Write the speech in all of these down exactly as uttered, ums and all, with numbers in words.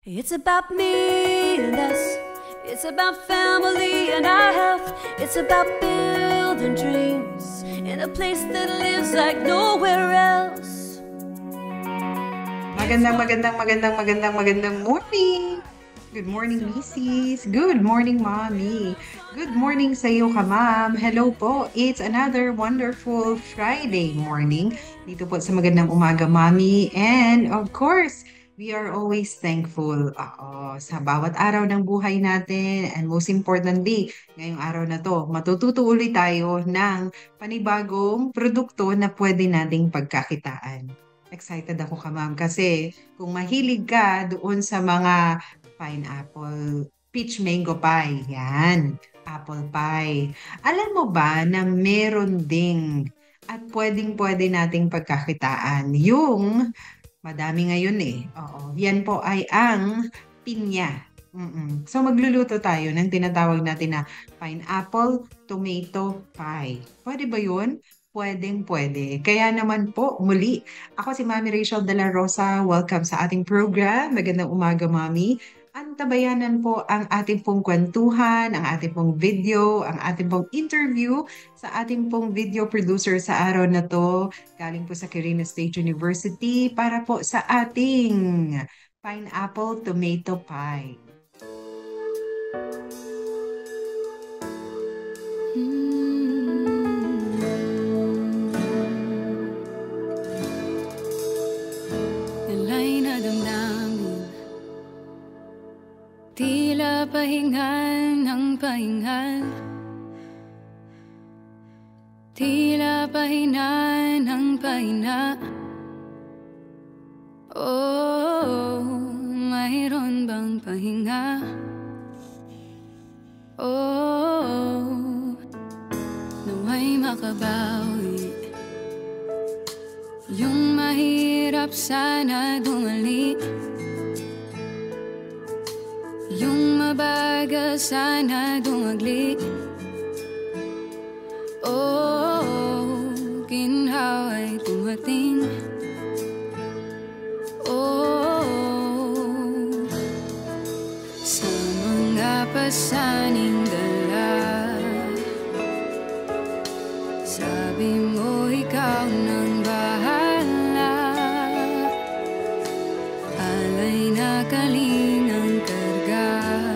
It's about me and us. It's about family and our health. It's about building dreams in a place that lives like nowhere else. Magandang, magandang, magandang, magandang, magandang morning! Good morning, Missus. Good morning, Mommy. Good morning sa iyo ka, Ma'am. Hello po. It's another wonderful Friday morning dito po sa Magandang Umaga, Mommy. And of course, we are always thankful uh, sa bawat araw ng buhay natin. And most importantly, ngayong araw na to, matututo ulit tayo ng panibagong produkto na pwede nating pagkakitaan. Excited ako ka, Ma'am, kasi kung mahilig ka doon sa mga pineapple, peach mango pie, yan, apple pie. Alam mo ba na meron ding at pwedeng-pwede nating pagkakitaan yung madami ngayon eh. Oo, yan po ay ang pinya. Mm-mm. So magluluto tayo ng tinatawag natin na pineapple tomato pie. Pwede ba yun? Pwedeng pwede. Kaya naman po, muli, ako si Mami Rachel de la Rosa. Welcome sa ating program. Magandang umaga, Mami. Antabayanan po ang ating pong kwentuhan, ang ating pong video, ang ating pong interview sa ating pong video producer sa araw na to. Galing po sa Quirino State University para po sa ating pineapple tomato pie. Tila pahingan ng pahingan, tila pahina ng pahina. Oh, mayroon bang pahinga? Oh, nawa'y makabawi. Yung mahirap sana dumali, yung mabagal sana dumagli. Oh, ginhawa'y tumating. Oh, sa mga pasaning dala, sabi mo ikaw nang bahala. Alay na kalingang karga,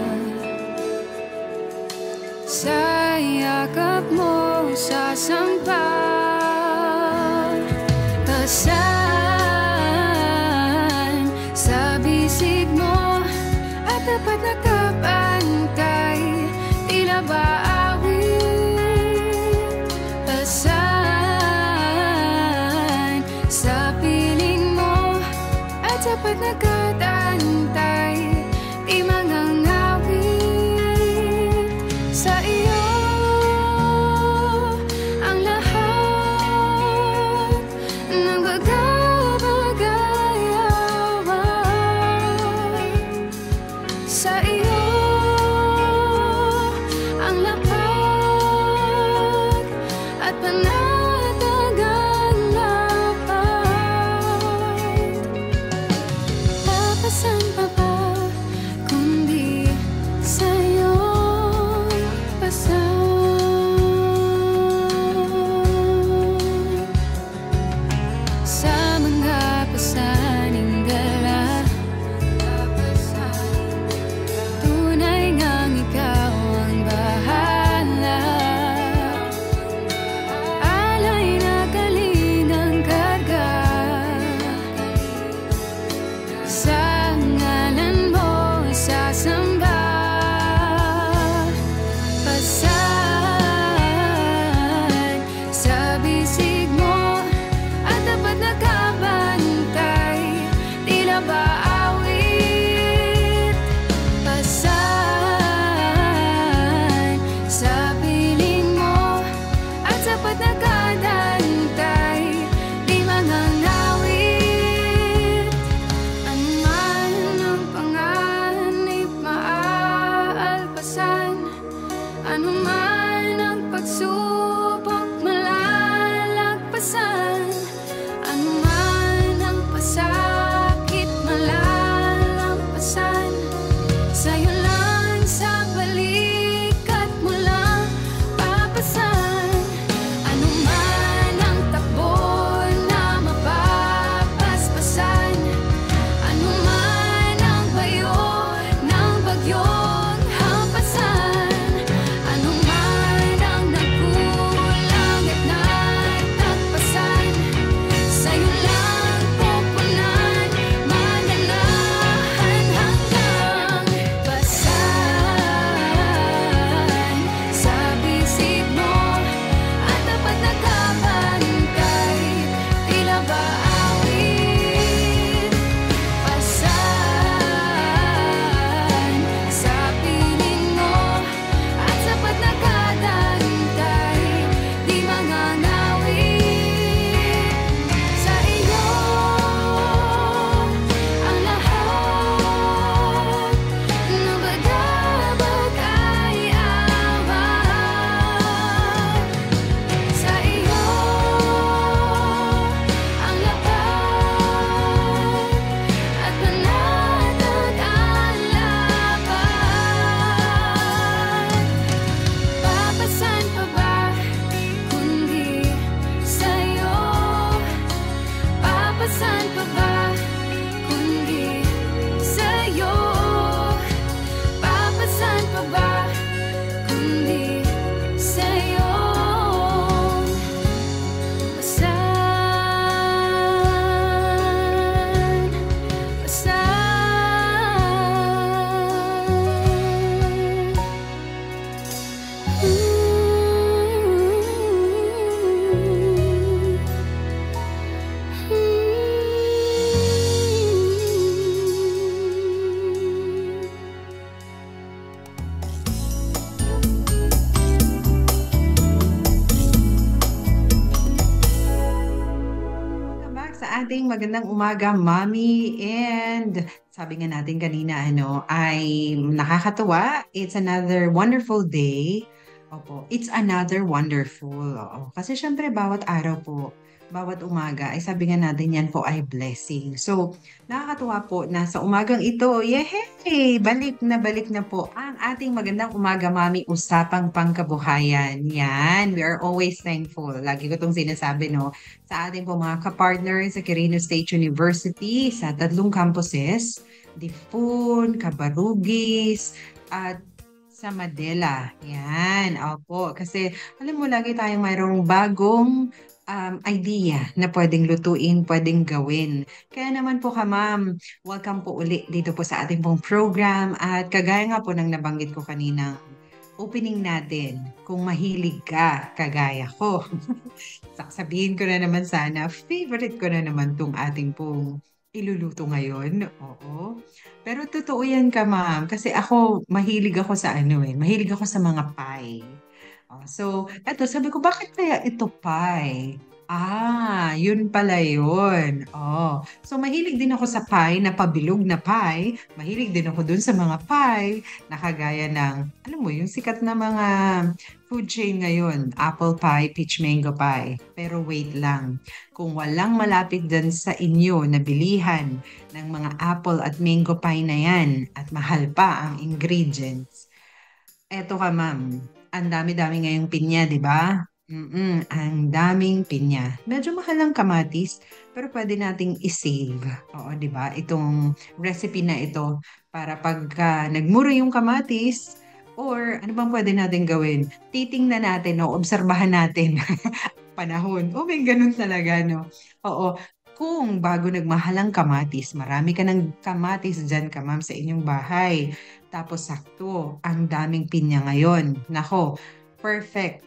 sa yakap mo sasampan. Kasan sa bisig mo at dapat nakapantay, tila ba awit? Kasan sa piling mo at dapat nakatantay, di mangangawit. Sa iyo ang lahat ng bagay-bagayawan. Sa iyo ang lahat at panatagang lapat. Papasan pa ba kundi sa'yo pasan? Sa mga pasaning dala, ating magandang umaga, Mommy. And sabi nga natin kanina, ano, ay nakakatuwa. It's another wonderful day. Opo, it's another wonderful. Oo. Kasi syempre, bawat araw po, bawat umaga, ay sabi nga natin yan po ay blessing. So, nakakatuwa po na sa umagang ito, yehey! Balik na balik na po ang ating magandang umaga, Mami, usapang pangkabuhayan. Yan, we are always thankful. Lagi ko itong sinasabi, no? Sa ating po mga kapartner sa Quirino State University, sa tatlong campuses, Difun, Cabarugis, at sa Madela. Yan, opo. Kasi alam mo, lagi tayong mayroong bagong um, idea na pwedeng lutuin, pwedeng gawin. Kaya naman po ka, ma'am, welcome po uli dito po sa ating pong program. At kagaya nga po ng nabanggit ko kanina, opening natin, kung mahilig ka, kagaya ko. Sasabihin ko na naman sana, favorite ko na naman tong ating pong iluluto ngayon. Oo. Pero totoo yan ka, ma'am. Kasi ako, mahilig ako sa ano eh. Mahilig ako sa mga pie. Oh, so, eto, sabi ko, bakit kaya ito pie? Ah, yun pala yun. Oh. So, mahilig din ako sa pie na pabilog na pie. Mahilig din ako dun sa mga pie na kagaya ng, alam mo, yung sikat na mga food chain ngayon. Apple pie, peach mango pie. Pero wait lang. Kung walang malapit dun sa inyo na bilihan ng mga apple at mango pie na yan at mahal pa ang ingredients, eto ka, ma'am. Ang dami-dami ngayong pinya, di ba? Mm-mm, ang daming pinya. Medyo mahal ang kamatis, pero pwede nating isave. Oo, di ba? Itong recipe na ito para pagka nagmura yung kamatis, or ano bang pwede natin gawin? Titingnan natin, no? Obserbahan natin panahon. O, may ganun talaga, no? Oo. Kung bago nagmahal ang kamatis, marami ka ng kamatis dyan ka, ma'am, sa inyong bahay. Tapos sakto, ang daming pinya ngayon. Nako, perfect.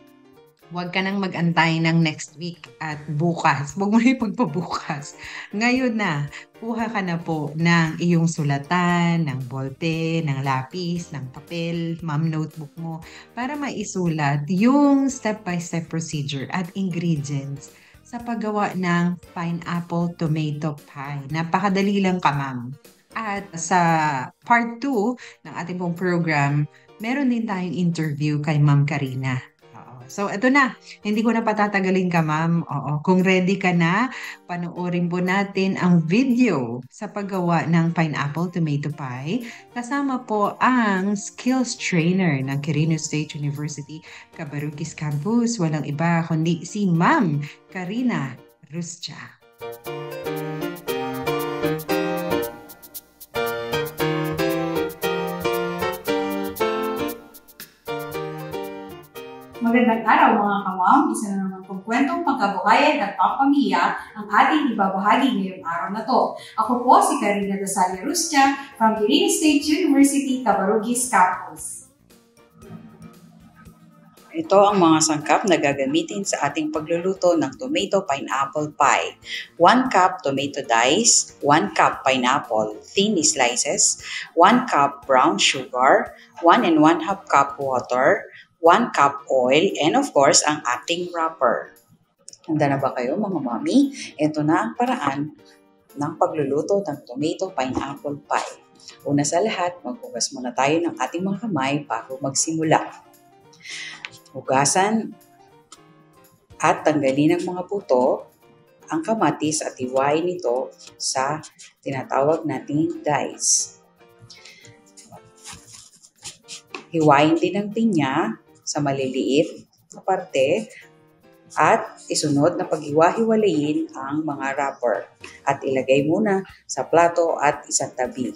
Huwag ka nang mag-antay ng next week at bukas. Huwag mo na ipagpabukas. Ngayon na, kuha ka na po ng iyong sulatan, ng bolte, ng lapis, ng papel, ma'am notebook mo, para maisulat yung step-by-step procedure at ingredients sa paggawa ng pineapple tomato pie. Napakadali lang ka, ma'am. At sa part two ng ating pong program, meron din tayong interview kay Ma'am Karina. Oo. So, eto na. Hindi ko na patatagalin ka, ma'am. Oo. Kung ready ka na, panoorin po natin ang video sa paggawa ng pineapple tomato pie. Kasama po ang skills trainer ng Quirino State University, Cabarugis Campus. Walang iba kundi si Ma'am Karina Ruscha. Magandang araw mga kamam, isa na naman pong kwentong pagkabuhayan at pampamilya ang ating ibabahagi ngayong araw na to. Ako po si Karina Dasalia Ruscha from Quirino State University, Cabarugis Campus. Ito ang mga sangkap na gagamitin sa ating pagluluto ng tomato pineapple pie. one cup tomato dice, one cup pineapple thin slices, one cup brown sugar, one and one half cup water, one cup oil, and of course, ang ating wrapper. Handa na ba kayo mga mami? Ito na ang paraan ng pagluluto ng tomato pineapple pie. Una sa lahat, maghugas muna tayo ng ating mga kamay bago magsimula. Hugasan at tanggalin ng mga buto ang kamatis at hiwain ito sa tinatawag nating dice. Hiwain din ang pinya sa maliliit na parte at isunod na paghiwa-hiwalayin ang mga wrapper at ilagay muna sa plato at isang tabi.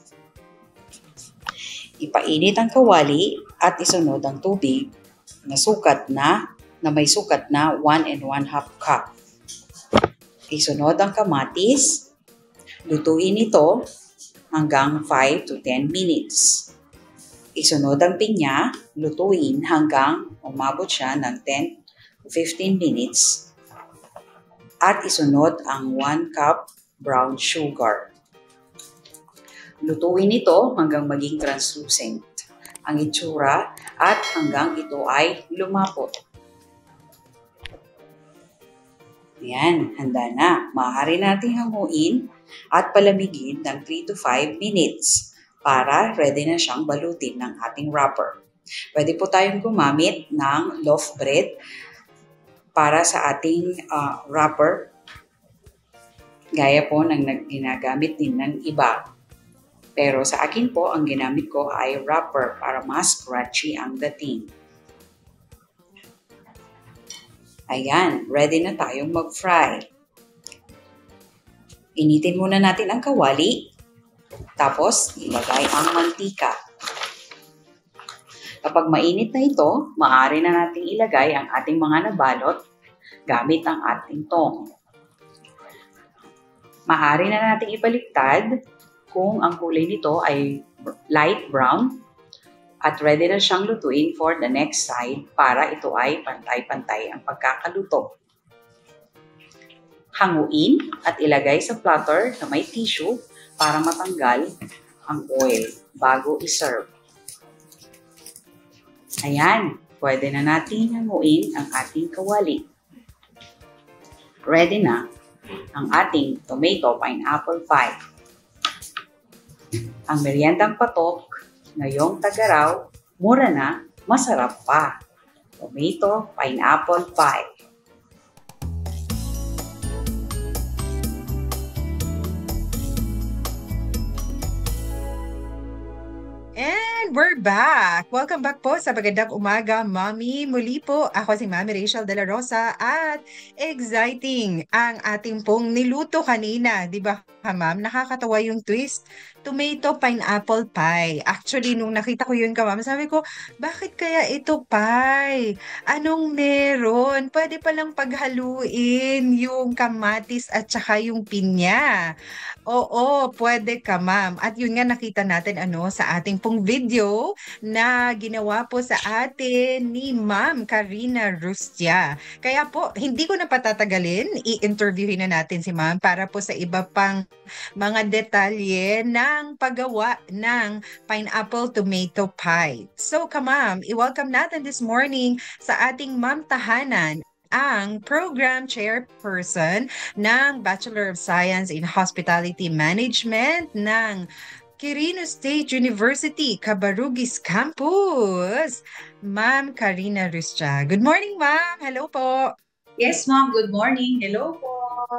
Ipainit ang kawali at isunod ang tubig na sukat na na may sukat na one and one half cup. Isunod ang kamatis. Lutuin ito hanggang five to ten minutes. Isunod ang pinya, lutuin hanggang umabot siya ng ten to fifteen minutes. At isunod ang one cup brown sugar. Lutuin ito hanggang maging translucent ang itsura at hanggang ito ay lumapot. Ayan, handa na. Maaari nating hanguin at palamigin ng three to five minutes para ready na siyang balutin ng ating wrapper. Pwede po tayong gumamit ng loaf bread para sa ating uh, wrapper, gaya po ng ginagamit din ng iba. Pero sa akin po, ang ginamit ko ay wrapper para mas crunchy ang dating. Ayan, ready na tayong mag-fry. Initin muna natin ang kawali, tapos ilagay ang mantika. Kapag mainit na ito, maaari na nating ilagay ang ating mga nabalot gamit ang ating tong. Maaari na nating ibaliktad kung ang kulay nito ay light brown at ready na siyang lutuin for the next side para ito ay pantay-pantay ang pagkakaluto. Hanguin at ilagay sa platter na may tissue para matanggal ang oil bago iserve. Ayan, pwede na natin hanguin ang ating kawali. Ready na ang ating tomato pineapple pie. Ang meriendang patok ngayong tag-araw, mura na, masarap pa. Tomato pineapple pie. And we're back! Welcome back po sa Magandang Umaga, Mommy. Muli po, ako si Mami Rachel De La Rosa at exciting ang ating pong niluto kanina. Di ba, ma'am? Nakakatawa yung twist. Tomato pineapple pie. Actually, nung nakita ko yun ka, ma'am, sabi ko, bakit kaya ito pie? Anong meron? Pwede palang paghaluin yung kamatis at saka yung pinya. Oo, pwede ka, ma'am. At yun nga nakita natin ano sa ating pong video na ginawa po sa atin ni Ma'am Karina Rustia. Kaya po, hindi ko na patatagalin, i-interviewin na natin si Ma'am para po sa iba pang mga detalye ng paggawa ng pineapple tomato pie. So, ka ma'am, i-welcome natin this morning sa ating Ma'am Tahanan, ang program chairperson ng Bachelor of Science in Hospitality Management ng Quirino State University, Cabarugis Campus, Ma'am Karina Rustia. Good morning, ma'am. Hello po. Yes, ma'am. Good morning. Hello po.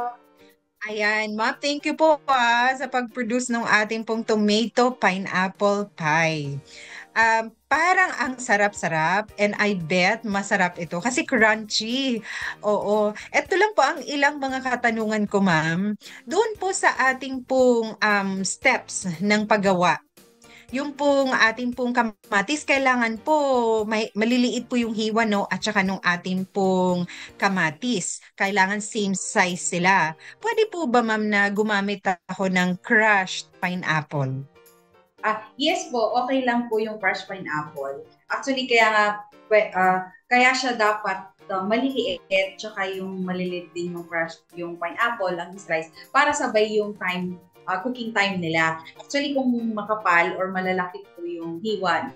Ayan, ma'am, thank you po ah, sa pag-produce ng ating pong tomato pineapple pie. Um, parang ang sarap-sarap and I bet masarap ito kasi crunchy. Oo. Ito lang po ang ilang mga katanungan ko, ma'am. Doon po sa ating pong um, steps ng paggawa. Yung pong ating pong kamatis, kailangan po may, maliliit po yung hiwa, no? At saka nung ating pong kamatis, kailangan same size sila. Pwede po ba, ma'am, na gumamit ako ng crushed pineapple? Ah, yes po, okay lang po yung crushed pineapple. Actually, kaya nga, uh, kaya siya dapat uh, maliliit, tsaka yung maliliit din yung crushed, yung pineapple, ang slice, para sabay yung time, uh, cooking time nila. Actually, kung makapal or malalaki po yung hiwa,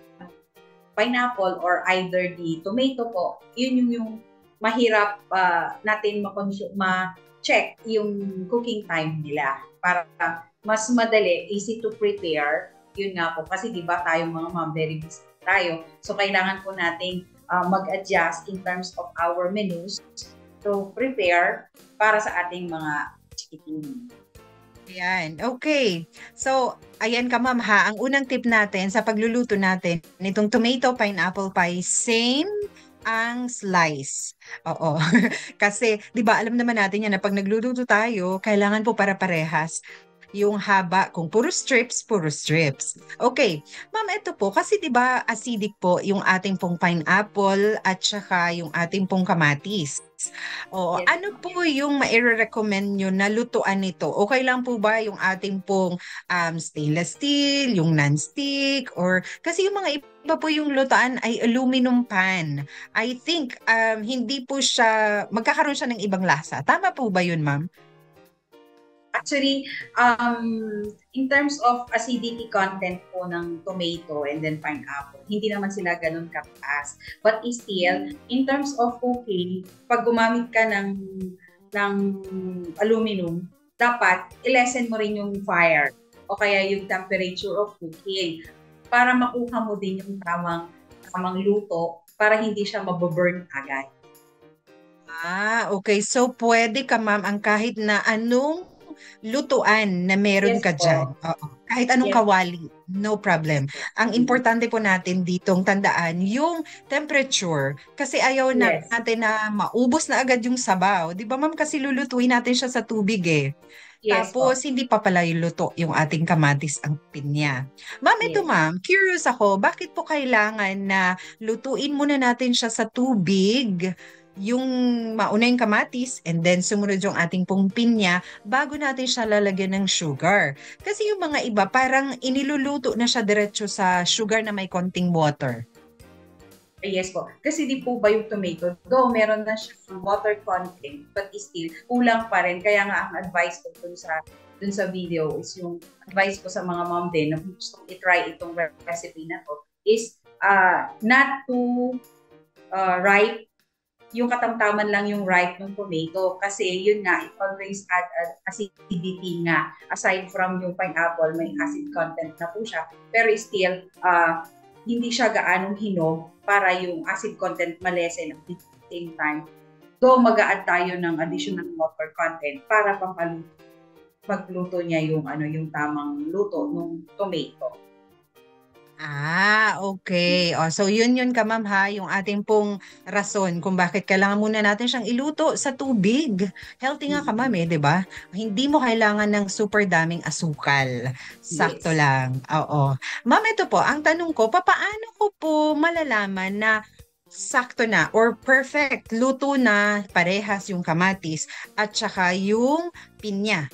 pineapple or either the tomato po, yun yung, yung mahirap uh, natin ma-check yung cooking time nila. Para mas madali, easy to prepare. Yun nga po, kasi di ba tayong mga ma'am, very busy tayo. So, kailangan po nating uh, mag-adjust in terms of our menus to prepare para sa ating mga chikiting. Ayan, okay. So, ayan ka, ma'am, ha. Ang unang tip natin sa pagluluto natin, nitong tomato pineapple pie, same ang slice. Oo. Kasi, di ba, alam naman natin yan na pag nagluluto tayo, kailangan po para parehas. Yung haba, kung puro strips, puro strips. Okay. Ma'am, ito po, kasi 'di ba acidic po yung ating pong pineapple at saka yung ating pong kamatis. O, Yes. ano po yung mai-recommend nyo na lutuan nito? Okay lang po ba yung ating pong um, stainless steel, yung non-stick, or kasi yung mga iba po yung lutuan ay aluminum pan. I think um, hindi po siya, magkakaroon siya ng ibang lasa. Tama po ba yun, ma'am? Actually, um, in terms of acidity content po ng tomato and then pineapple, hindi naman sila ganun kataas. But still, in terms of cooking, pag gumamit ka ng ng aluminum, dapat i-lessen mo rin yung fire o kaya yung temperature of cooking para makuha mo din yung tamang, tamang luto para hindi siya mababurn agad. Ah, okay. So, pwede ka, ma'am, ang kahit na anong lutuan na meron Yes ka po. dyan. Oo. Kahit anong Yes. kawali, no problem. Ang importante po natin ditong tandaan, yung temperature. Kasi ayaw na- Yes. natin na maubos na agad yung sabaw. Di ba, ma'am? Kasi lulutuin natin siya sa tubig eh. Yes po. Tapos, hindi pa pala yung luto yung ating kamatis ang pinya. Ma'am, ito Yes. ma'am, curious ako, bakit po kailangan na lutuin muna natin siya sa tubig, yung mauna yung kamatis, and then sumunod yung ating pong pinya, bago natin siya lalagyan ng sugar. Kasi yung mga iba, parang iniluluto na siya diretso sa sugar na may konting water. Yes po. Kasi di po ba yung tomato, though meron na siya water content, but still, kulang pa rin. Kaya nga ang advice ko dun sa, dun sa video is yung advice ko sa mga mom din na gusto i-try itong recipe na to is uh, not too uh, ripe, yung katamtaman lang yung ripe ng tomato. Kasi yun nga, it always add uh, acidity nga. Aside from yung pineapple, may acid content na po siya. Pero still, uh, hindi siya gaanong hinog para yung acid content malesen at the same time. So, mag-a-add tayo ng additional water content para pampaluto, magluto niya yung ano yung tamang luto ng tomato. Ah, okay. O, so yun yun ka ma'am ha, yung ating pong rason kung bakit kailangan muna natin siyang iluto sa tubig. Healthy nga ka ma'am eh, di ba? Hindi mo kailangan ng super daming asukal. Sakto Yes. lang. Oo. Ma'am, ito po, ang tanong ko, papaano ko po malalaman na sakto na or perfect luto na parehas yung kamatis at saka yung pinya?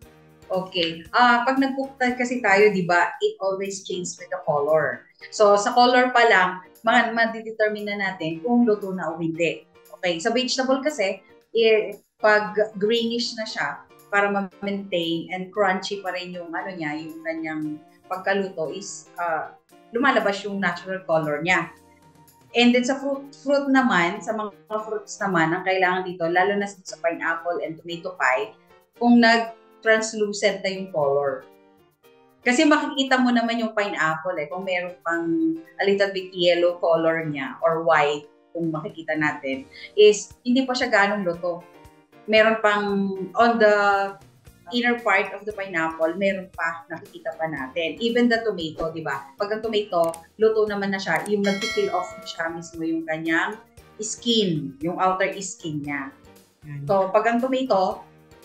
Okay. Ah, pag nag-cook ta- kasi tayo, di ba, it always changes with the color. So, sa color pa lang, ma- ma-determine na natin kung luto na o hindi. Okay. Sa vegetable kasi, eh, pag greenish na siya, para ma-maintain and crunchy pa rin yung ano niya, yung kanyang pagkaluto is ah, lumalabas yung natural color niya. And then sa fruit, fruit naman, sa mga fruits naman, ang kailangan dito, lalo na sa pineapple and tomato pie, kung nag-translucent na yung color. Kasi makikita mo naman yung pineapple eh, kung meron pang a little bit yellow color niya or white, kung makikita natin, is hindi pa siya ganong luto. Meron pang, on the inner part of the pineapple, meron pa, nakikita pa natin. Even the tomato, di ba? Pag ang tomato, luto naman na siya, yung nag-peel off na siya mismo yung kanyang skin, yung outer skin niya. So, pag ang tomato,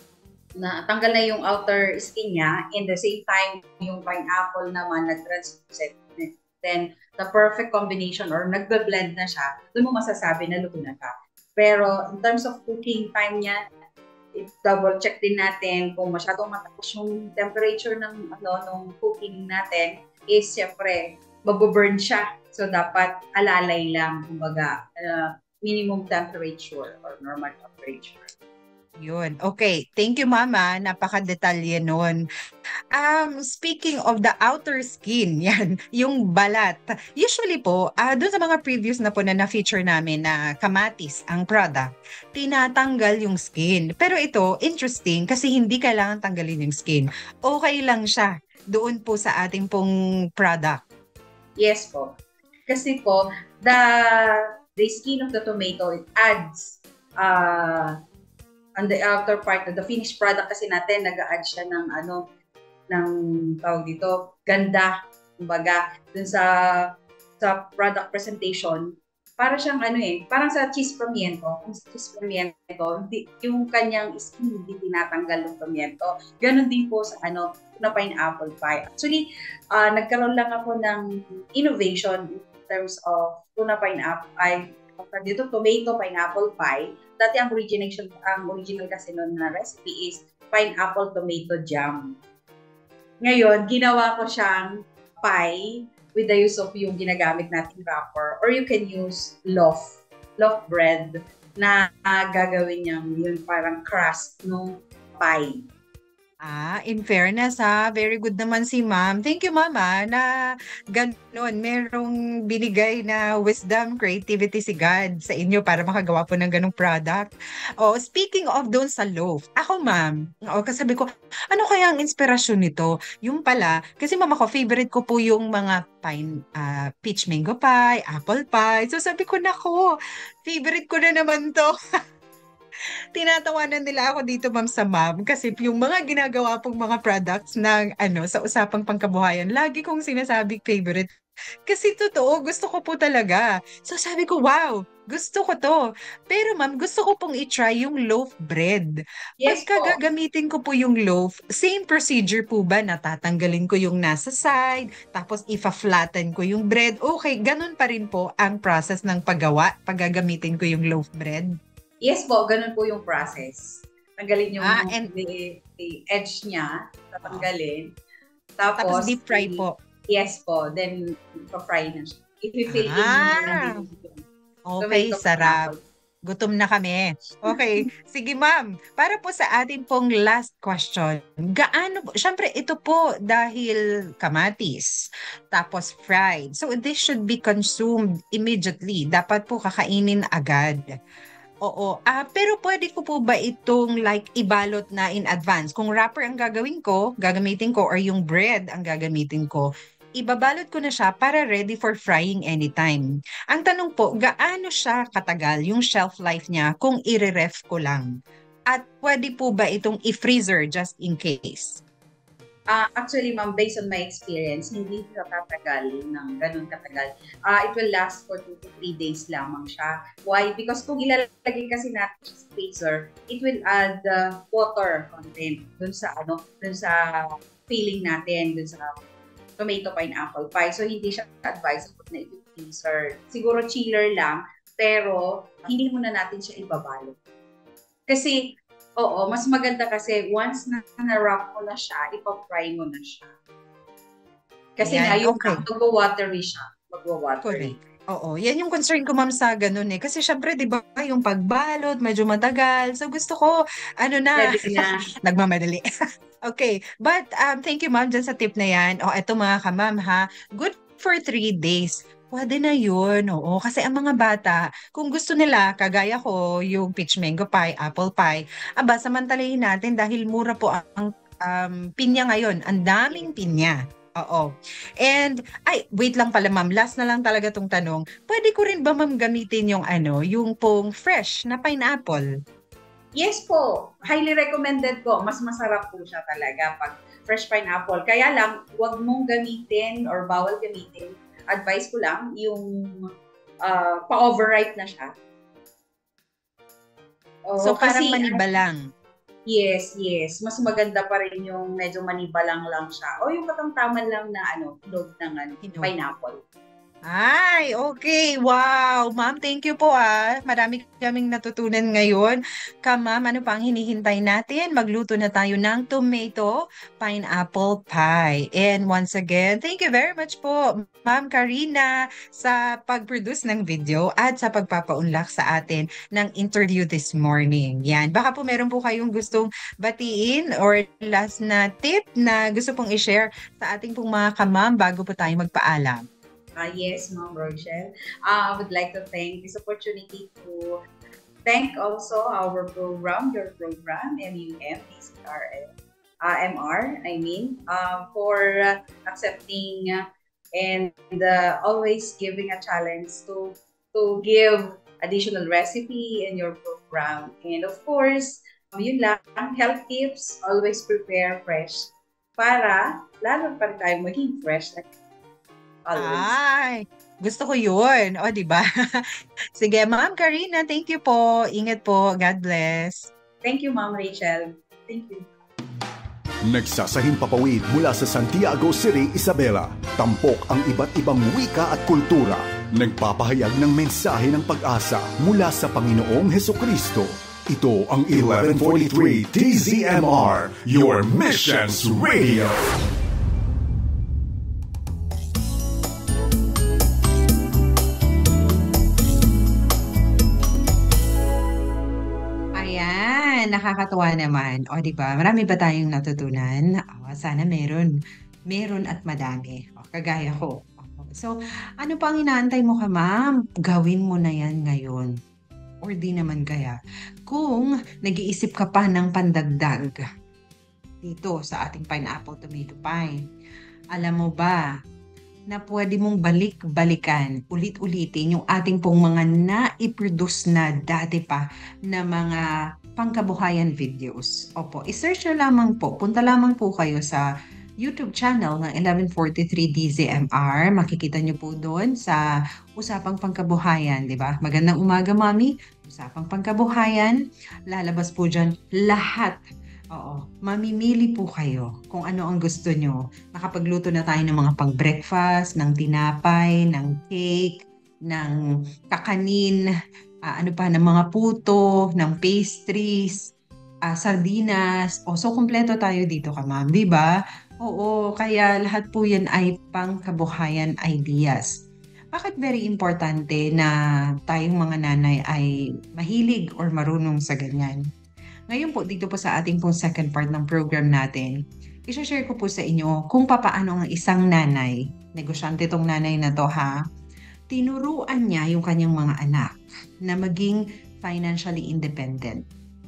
na tanggal na yung outer skin niya, in the same time, yung pineapple naman nag-translucent, then the perfect combination or nagbe-blend na siya, doon mo masasabi na luto na siya. Pero in terms of cooking time niya, double check din natin kung masyadong mataas yung temperature ng ano nung cooking natin is syempre mabuburn siya. So dapat alalay lang, kumbaga uh, minimum temperature or normal temperature. Yun. Okay. Thank you, Mama. Napaka-detalye nun. Um, speaking of the outer skin, yan, yung balat. Usually po, uh, dun sa mga previous na po na na-feature namin na kamatis ang product, tinatanggal yung skin. Pero ito, interesting kasi hindi kailangan tanggalin yung skin. Okay lang siya doon po sa ating pong product. Yes po. Kasi po, the, the skin of the tomato, it adds uh, on the outer part of the finished product kasi natin, nag-a-add siya ng ano, ng tawag dito, ganda, kumbaga, dun sa sa product presentation, para siyang ano eh, parang sa cheese pimiento, kung sa cheese pimiento, hindi, yung kanyang skin hindi tinatanggal ng pimiento. Ganon din po sa ano, na pineapple pie. Actually, uh, nagkaroon lang ako ng innovation in terms of tuna pineapple, ay, dito, tomato pineapple pie. Dati ang origination, ang original kasi noon na recipe is pineapple tomato jam. Ngayon, ginawa ko siyang pie with the use of yung ginagamit nating wrapper, or you can use loaf, loaf bread na uh, gagawin niyang yun parang crust ng pie. Ah, in fairness ha, very good naman si ma'am. Thank you ma'am ah, na gano'n, merong binigay na wisdom, creativity si God sa inyo para makagawa po ng gano'ng product. Oh, speaking of doon sa loaf, ako ma'am, oo, kasi sabi ko, ano kaya ang inspirasyon nito? Yung pala, kasi ma'am ako, favorite ko po yung mga pine, ah, peach mango pie, apple pie. So sabi ko, nako, favorite ko na naman to. Tinatawanan nila ako dito ma'am sa ma'am kasi yung mga ginagawa pong mga products ng ano sa usapang pangkabuhayan, lagi kong sinasabi favorite. Kasi totoo, gusto ko po talaga. So sabi ko, wow, gusto ko to. Pero ma'am, gusto ko pong i-try yung loaf bread. Yes Pagka po. gagamitin ko po yung loaf, same procedure po ba na tatanggalin ko yung nasa side, tapos ifa-flatten ko yung bread? Okay, ganun pa rin po ang process ng paggawa pag gagamitin ko yung loaf bread. Yes po, ganun po yung process. Tanggalin yung Ah, and- the, the edge niya, tatanggalin. Tapos Tapos, deep fry i- po. Yes po, then pa-fry na siya. I-fill in Ah, mo na okay, tomato sarap. pineapple. Gutom na kami. Okay, sige ma'am. Para po sa atin pong last question, gaano po, syempre ito po dahil kamatis, tapos fried. So this should be consumed immediately. Dapat po kakainin agad. Oo. Ah, pero pwede ko po ba itong like ibalot na in advance? Kung wrapper ang gagawin ko, gagamitin ko, or yung bread ang gagamitin ko, ibabalot ko na siya para ready for frying anytime. Ang tanong po, gaano siya katagal yung shelf life niya kung i-ref ko lang? At pwede po ba itong i-freezer just in case? Ah, actually, ma'am, based on my experience, hindi siya tatagal ng ganun katagal. Ah, it will last for two to three days lamang siya. Why? Because kung ilalagay kasi natin siya sa freezer, it will add uh, water content dun sa ano, dun sa filling natin, dun sa tomato pineapple pie. So, hindi siya advisable na i-freezer. Siguro chiller lang, pero hindi muna natin siya ibabalot. Kasi, oo, mas maganda kasi once na na-wrap mo na siya, ipa-fry mo na siya. Kasi Ayan, nga, yung okay. magwa-watery siya. Magwa-watery. Correct. Oo, yan yung concern ko ma'am sa ganun eh. Kasi syempre, di ba, yung pagbalot, medyo matagal. So gusto ko, ano na, Ready na. nagmamadali. Okay, but um, thank you ma'am dyan sa tip na yan. O, eto mga kamam ha, good for three days. Pwede na yun, oo. Kasi ang mga bata, kung gusto nila, kagaya ko, yung peach mango pie, apple pie, aba, samantalahin natin dahil mura po ang um, pinya ngayon. Ang daming pinya. Oo. And, ay, wait lang pala ma'am, last na lang talaga tong tanong. Pwede ko rin ba ma'am gamitin yung ano, yung pong fresh na pineapple? Yes po, highly recommended po. Mas masarap po siya talaga pag fresh pineapple. Kaya lang, huwag mong gamitin or bawal gamitin. Advice ko lang, yung uh, pa-overripe na siya. Oo, So, parang kasi, maniba lang. Yes, yes. Mas maganda pa rin yung medyo manibalang lang siya. O yung katamtaman lang na ano, hinog ng ano, Hinog. pineapple. Ay, okay. Wow. Ma'am, thank you po ah. Marami kaming natutunan ngayon. Ka ma'am, ano pa ang hinihintay natin? Magluto na tayo ng tomato pineapple pie. And once again, thank you very much po, Ma'am Karina, sa pag-produce ng video at sa pagpapaunlak sa atin ng interview this morning. Yan. Baka po meron po kayong gustong batiin or last na tip na gusto pong i-share sa ating pong mga kamam bago po tayo magpaalam. Uh, yes, Ma'am Rochelle. Uh, I would like to thank this opportunity to thank also our program, your program, M U M, D C R L, uh, M R, I mean, uh, for uh, accepting uh, and uh, always giving a challenge to to give additional recipe in your program. And of course, um, yun lang, health tips, always prepare fresh para lalo pa rin tayo maging fresh na always. Ay, gusto ko yun. O, di ba? Sige, Ma'am Karina, thank you po. Ingat po. God bless. Thank you, Ma'am Rachel. Thank you. Nagsasahing papawid mula sa Santiago City, Isabela. Tampok ang iba't ibang wika at kultura. Nagpapahayag ng mensahe ng pag-asa mula sa Panginoong Hesukristo. Ito ang eleven forty-three T Z M R, your Missions Radio. Ayan, nakakatuwa naman. O, di ba? Marami ba tayong natutunan? O, sana meron. Meron at madami. O, kagaya ko. O, so, ano pa ang inaantay mo ka, ma'am? Gawin mo na yan ngayon. Or di naman kaya. Kung nag-iisip ka pa ng pandagdag dito sa ating pineapple tomato pie, alam mo ba na pwede mong balik-balikan, ulit-ulitin yung ating pong mga na-i-produce na dati pa na mga pangkabuhayan videos. Opo, isearch nyo lamang po. Punta lamang po kayo sa YouTube channel ng eleven forty-three D Z M R. Makikita nyo po doon sa Usapang Pangkabuhayan, di ba? Magandang umaga, Mami. Usapang Pangkabuhayan. Lalabas po dyan lahat. Oo, mamimili po kayo kung ano ang gusto nyo. Nakapagluto na tayo ng mga pang-breakfast, ng tinapay, ng cake, ng kakanin, uh, ano pa, ng mga puto, ng pastries, uh, sardinas. O, so kumpleto tayo dito ka, ma'am, di ba? Oo, kaya lahat po yan ay pangkabuhayan ideas. Bakit very importante na tayong mga nanay ay mahilig or marunong sa ganyan? Ngayon po, dito po sa ating pong second part ng program natin, i-share ko po sa inyo kung papaano ang isang nanay, negosyante tong nanay na to ha, tinuruan niya yung kanyang mga anak na maging financially independent.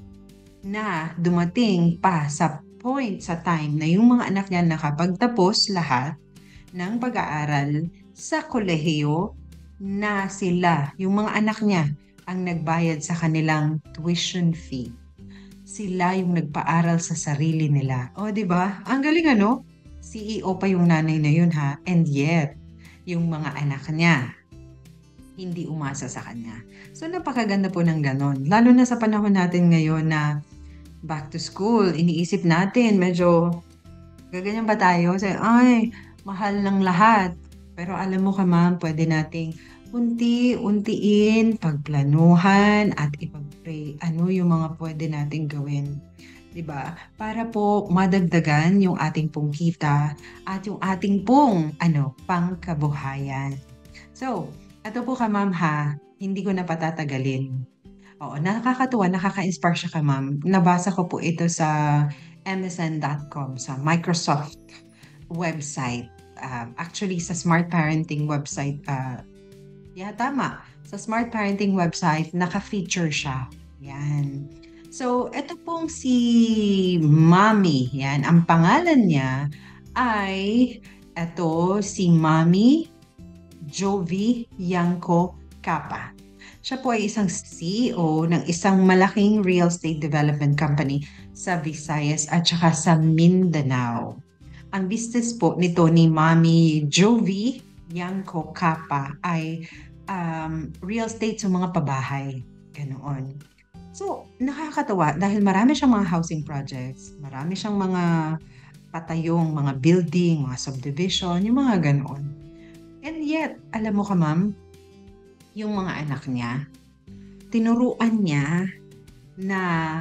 Na dumating pa sa point sa time na yung mga anak niya nakapagtapos lahat ng pag-aaral sa kolehiyo na sila, yung mga anak niya, ang nagbayad sa kanilang tuition fee. Sila yung nagpaaral sa sarili nila. O, di ba? Ang galing ano? C E O pa yung nanay na yun ha. And yet, yung mga anak niya, hindi umasa sa kanya. So, napakaganda po ng ganon. Lalo na sa panahon natin ngayon na back to school, iniisip natin, medyo gaganyan ba tayo? Say, ay, mahal ng lahat. Pero alam mo ka ma'am, pwede nating unti-untiin, pagplanuhan at ipag-pray ano yung mga pwede nating gawin. 'Di ba? Para po madagdagan yung ating pong kita at yung ating pong ano, pangkabuhayan. So, ito po ka ma'am ha, hindi ko na patatagalin. Oo, nakakatuwa, nakaka-inspire siya ka ma'am. Nabasa ko po ito sa M S N dot com, sa Microsoft website. Uh, actually, sa Smart Parenting website, uh, yeah, tama. Sa Smart Parenting website, naka-feature siya. Yan. So, ito pong si Mommy. Yan. Ang pangalan niya ay, ito, si Mommy Jovi Yanko Capa. Siya po ay isang C E O ng isang malaking real estate development company sa Visayas at saka sa Mindanao. Ang business po nito ni Mommy Jovi Yanko Capa ay um, real estate sa mga pabahay. Ganoon. So, nakakatawa dahil marami siyang mga housing projects, marami siyang mga patayong, mga building, mga subdivision, yung mga ganoon. And yet, alam mo ka ma'am, yung mga anak niya, tinuruan niya na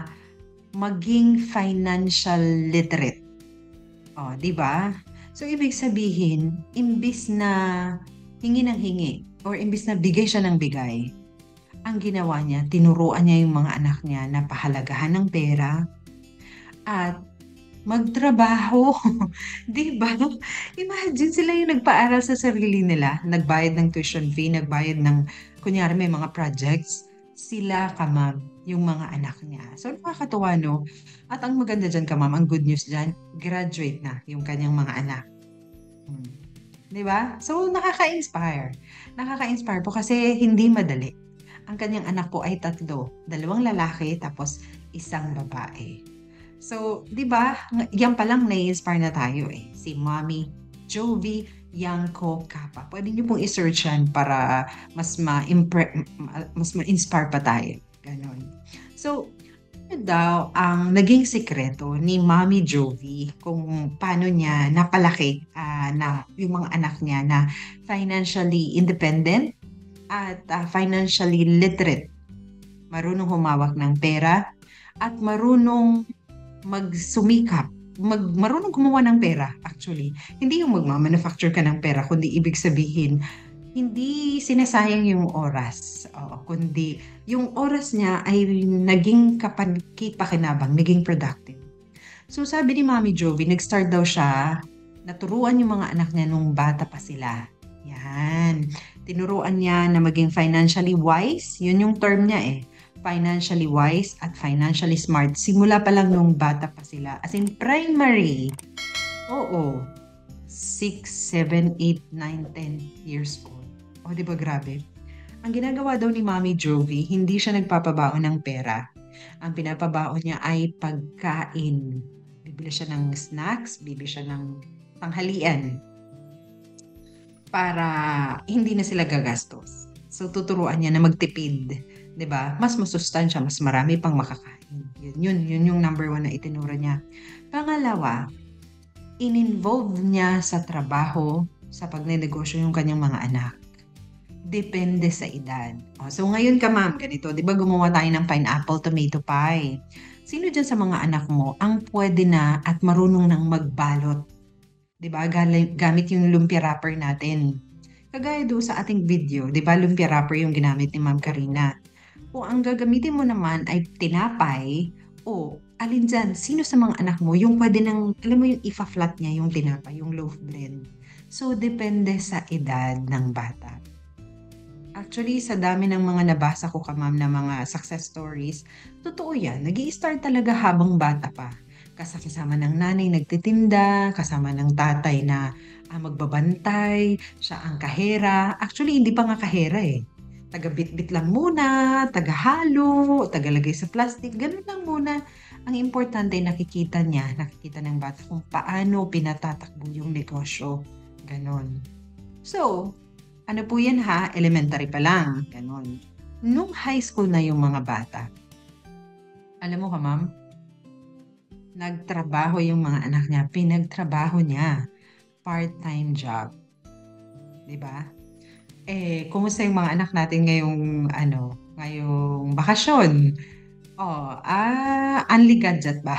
maging financial literate. O, di ba? So, ibig sabihin, imbis na hingi ng hingi or imbis na bigay siya ng bigay, ang ginawa niya, tinuruan niya yung mga anak niya na pahalagahan ng pera at magtrabaho. Di ba? Imagine sila yung nagpaaral sa sarili nila, nagbayad ng tuition fee, nagbayad ng, kunyari may mga projects, sila ka ma'am, yung mga anak niya. So, nakakatuwa, no? At ang maganda dyan ka ma'am, ang good news dyan, graduate na yung kanyang mga anak. Hmm. Di ba? So, nakaka-inspire. Nakaka-inspire po kasi hindi madali. Ang kanyang anak po ay tatlo. Dalawang lalaki, tapos isang babae. So, di ba? Yan palang nai-inspire na tayo eh. Si Mommy Jovi Yanko Capa. Pwede niyo pong i-search yan para mas ma-impre- mas ma-inspire pa tayo. Ganon. So, ano daw ang naging sekreto ni Mommy Jovi kung paano niya napalaki uh, na yung mga anak niya na financially independent at uh, financially literate. Marunong humawak ng pera at marunong magsumikap. Mag, marunong gumawa ng pera actually. Hindi yung magmamanufacture ka ng pera, kundi ibig sabihin hindi sinasayang yung oras. Oo, kundi yung oras niya ay naging kapaki-pakinabang, naging productive. So sabi ni Mami Jovi, nag-start daw siya, naturuan yung mga anak niya nung bata pa sila. Yan. Tinuruan niya na maging financially wise. Yun yung term niya eh. Financially wise at financially smart. Simula pa lang nung bata pa sila. As in primary. Oo. six, seven, eight, nine, ten years old. O, di ba grabe? Ang ginagawa daw ni Mami Jovi, hindi siya nagpapabaon ng pera. Ang pinapabaon niya ay pagkain. Bibili siya ng snacks, bibili siya ng tanghalian para hindi na sila gagastos. So, tuturuan niya na magtipid. 'Di ba? Mas masustansya, mas marami pang makakain. Yun, yun, yun yung number one na itinuro niya. Pangalawa, in-involve niya sa trabaho, sa pagnenegosyo yung kanyang mga anak. Depende sa edad. O, so, ngayon ka ma'am, ganito, 'di ba gumawa tayo ng pineapple tomato pie? Sino dyan sa mga anak mo ang pwede na at marunong nang magbalot? 'Di ba? Gamit yung lumpia wrapper natin. Kagaya doon sa ating video, 'di ba? Lumpia wrapper yung ginamit ni Ma'am Karina. O ang gagamitin mo naman ay tinapay o alin dyan, sino sa mga anak mo yung pwede nang, alam mo yung ifa-flat niya yung tinapay, yung loaf bread. So, depende sa edad ng bata. Actually, sa dami ng mga nabasa ko ka ma'am na mga success stories, totoo yan, nag-i-start talaga habang bata pa. Kasama ng nanay nagtitinda, kasama ng tatay na ah, magbabantay, siya ang kahera. Actually, hindi pa nga kahera eh. Taga-bit-bit lang muna, taga-halo, tagalagay sa plastic, ganun lang muna. Ang importante, nakikita niya, nakikita ng bata kung paano pinatatakbo yung negosyo. Ganon. So, ano po yan ha? Elementary pa lang. Ganon. Nung high school na yung mga bata, alam mo ka ma'am, nagtrabaho yung mga anak niya, pinagtrabaho niya, part-time job. 'Di ba? Eh, kumusta yung mga anak natin ngayong ano, ngayong bakasyon? Oh, ah, unli gadget ba?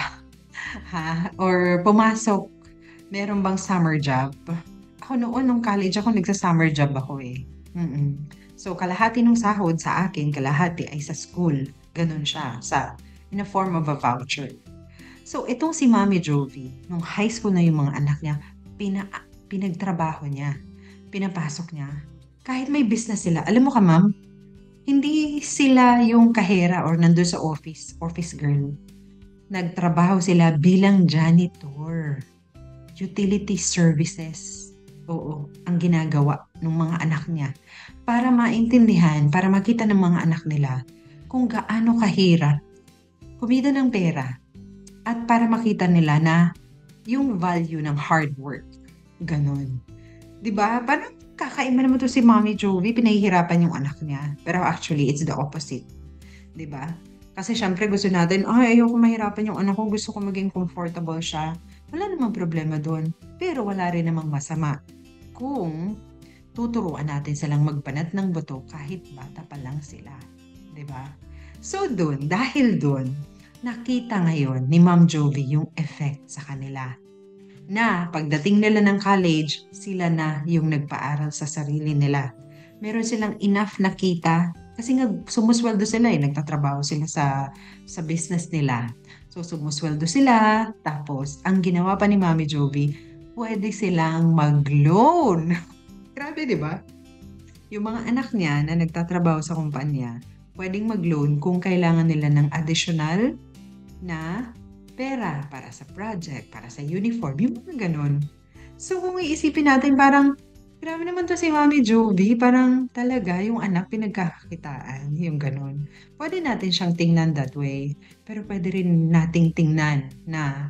Ha? Or pumasok, meron bang summer job? Ako noon, nung college ako, nagsa-summer job ako eh. Mm-mm. So, kalahati ng sahod sa akin, kalahati ay sa school. Ganun siya, sa, in a form of a voucher. So, itong si Mami Jovi, nung high school na yung mga anak niya, pina, pinagtrabaho niya, pinapasok niya. Kahit may business sila, alam mo ka ma'am, hindi sila yung kahera or nandun sa office, office girl. Nagtrabaho sila bilang janitor, utility services. Oo, ang ginagawa ng mga anak niya para maintindihan, para makita ng mga anak nila kung gaano kahirap kumita ng pera. At para makita nila na yung value ng hard work. Ganon. Diba? Parang kakaiba naman to si Mami Jovi, pinahihirapan yung anak niya. Pero actually, it's the opposite. Diba? Kasi syempre gusto natin, ay, ayoko mahirapan yung anak ko, gusto ko maging comfortable siya. Wala namang problema doon. Pero wala rin namang masama kung tuturuan natin silang magbanat ng buto kahit bata pa lang sila. Diba? So doon, dahil doon, nakita ngayon ni Ma'am Jovi yung effect sa kanila. Na pagdating nila ng college, sila na yung nagpaaral sa sarili nila. Meron silang enough na kita kasi nga sumusweldo sila eh, nagtatrabaho sila sa, sa business nila. So sumusweldo sila, tapos ang ginawa pa ni Mami Jovi, pwede silang mag-loan. Grabe, di ba? Yung mga anak niya na nagtatrabaho sa kumpanya, pwedeng mag-loan kung kailangan nila ng additional na pera para sa project, para sa uniform, yung mga ganun. So kung iisipin natin parang, grabe naman to si Mami Jovi, parang talaga yung anak pinagkakakitaan, yung ganun. Pwede natin siyang tingnan that way, pero pwede rin nating tingnan na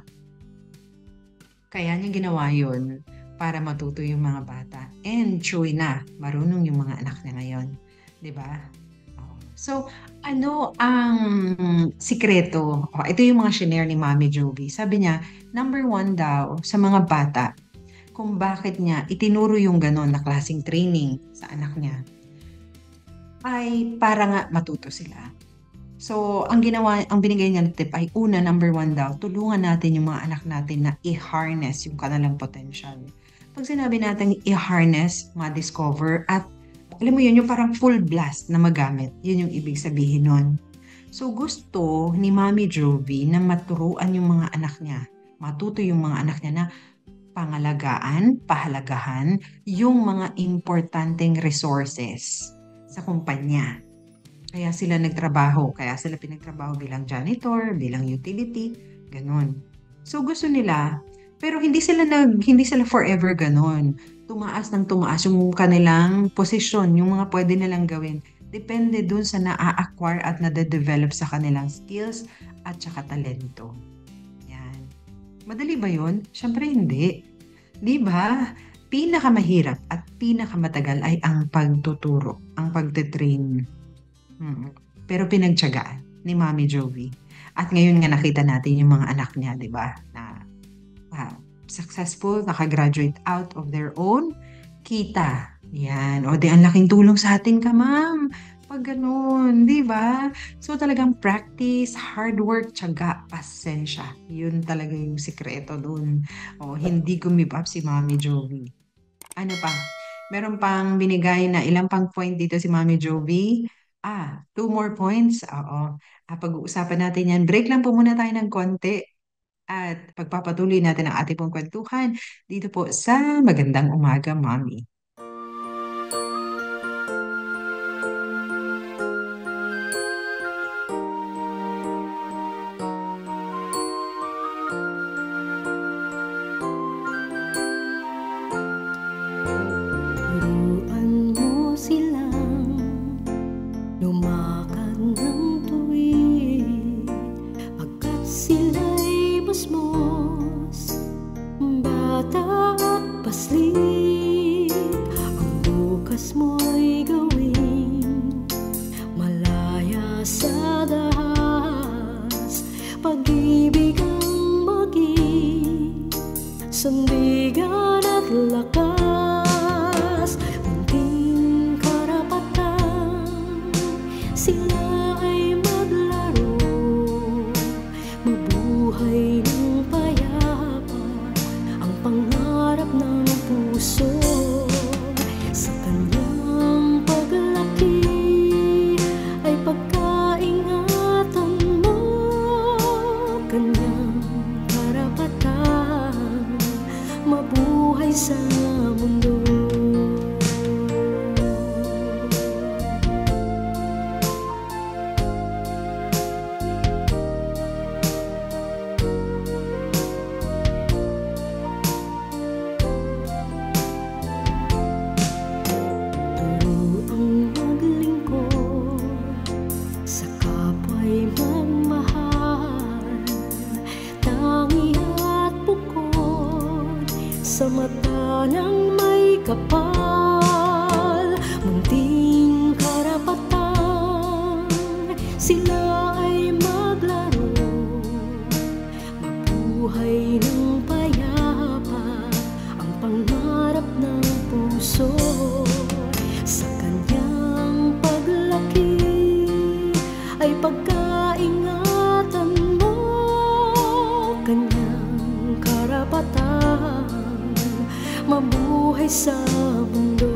kaya niya ginawa yun para matuto yung mga bata. And true na, marunong yung mga anak niya ngayon. Diba? So, ano ang sikreto? Oh, ito yung mga shinare ni Mami Jovi. Sabi niya, number one daw sa mga bata, kung bakit niya itinuro yung ganon na klaseng training sa anak niya, ay para nga matuto sila. So, ang ginawa, ang binigay niya na tip ay una, number one daw, tulungan natin yung mga anak natin na i-harness yung kanilang potential. Pag sinabi natin i-harness, ma-discover, at Alam mo yun, yung parang full blast na magamit. Yun yung ibig sabihin nun. So gusto ni Mami Jovi na maturuan yung mga anak niya. Matuto yung mga anak niya na pangalagaan, pahalagahan yung mga importanteng resources sa kumpanya. Kaya sila nagtrabaho, kaya sila pinagtrabaho bilang janitor, bilang utility, ganun. So gusto nila, pero hindi sila nag hindi sila forever ganun. Tumaas ng tumaas yung kanilang posisyon, yung mga pwede nilang gawin. Depende dun sa na-acquire at na-develop sa kanilang skills at saka talento. Yan. Madali ba yun? Siyempre hindi. Di ba? Pinakamahirap at pinakamatagal ay ang pagtuturo, ang pagtitrain. Hmm. Pero pinagtiyagaan ni Mami Jovi. At ngayon nga nakita natin yung mga anak niya, di ba? Na ah, successful, nakagraduate out of their own kita. Yan. O di, ang laking tulong sa atin ka, ma'am. Pag ganun, di ba? So talagang practice, hard work, tiyaga, pasensya. Yun talaga yung sikreto dun. O, hindi give up si Mami Jovi. Ano pa? Meron pang binigay na ilang pang point dito si Mami Jovi. Ah, two more points. Oo. Ah, pag-uusapan natin yan. Break lang po muna tayo ng konti. At pagpapatuloy natin ang ating pong kwentuhan dito po sa Magandang Umaga, Mami. Turuan mo silang lumakad ng tuwid, pagkat sila'y basmos, bata at paslit. Ang bukas mo'y gawin malaya sa dahas, pag-ibig ang maging sandigan at lakas. Munting karapatan, sila ay maglaro, mabuhay ng payapa, ang pangarap ng puso. Sa kanyang paglaki ay pagkaingatan mo, kanyang karapatan, mabuhay sa mundo. Turuang maglingkod, sa kapwa'y magmahal, tangi at bukod sa mata ng may kapal. Munting karapatan, sila ay maglaro, mabuhay ng payapa, ang pangarap ng puso. Sa kanyang paglaki ay pagkaingatan mo, kanyang karapatan, mabuhay sa mundo.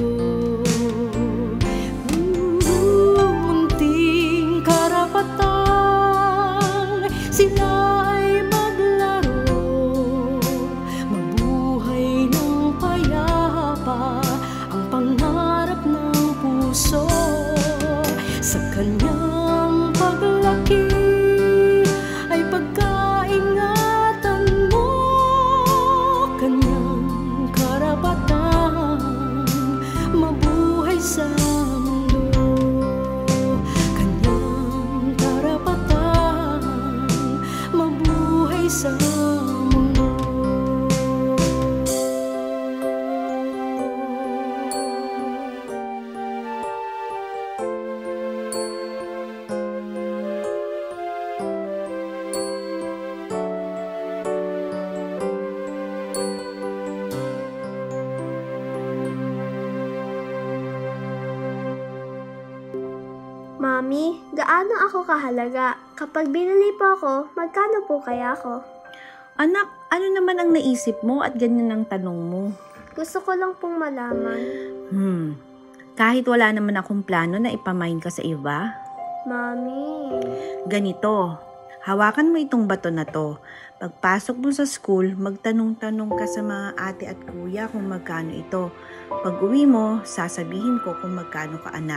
Munting karapatan, sila ay maglaro, mabuhay ng payapa, ang pangarap ng puso. Sa kanyang paglaki ay pagkaingatan mo, kanyang karapatan, mabuhay sa mundo. Kanyang karapatan, mabuhay sa mundo. Mami, gaano ako kahalaga? Kapag binili po ako, magkano po kaya ako? Anak, ano naman ang naisip mo at ganyan ang tanong mo? Gusto ko lang pong malaman. Hmm, Kahit wala naman akong plano na ipamain ka sa iba. Mami. Ganito, hawakan mo itong bato na to. Pagpasok mo sa school, magtanong-tanong ka sa mga ate at kuya kung magkano ito. Pag uwi mo, sasabihin ko kung magkano ka anak.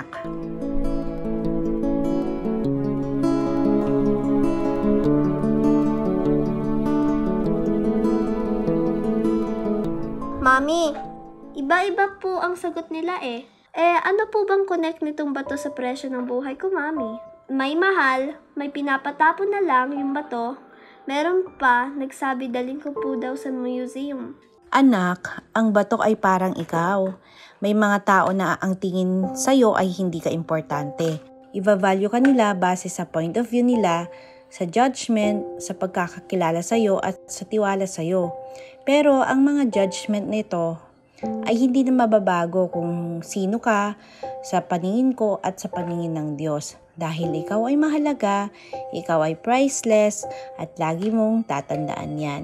Mami, iba-iba po ang sagot nila eh. Eh, ano po bang connect nitong bato sa presyo ng buhay ko, Mami? May mahal, may pinapatapon na lang yung bato. Meron pa, nagsabi dalhin ko po daw sa museum. Anak, ang bato ay parang ikaw. May mga tao na ang tingin sa'yo ay hindi ka importante. Iba-value ka nila base sa point of view nila, sa judgment, sa pagkakakilala sa'yo at sa tiwala sa'yo. Pero ang mga judgment nito ay hindi na mababago kung sino ka sa paningin ko at sa paningin ng Diyos. Dahil ikaw ay mahalaga, ikaw ay priceless, at lagi mong tatandaan yan.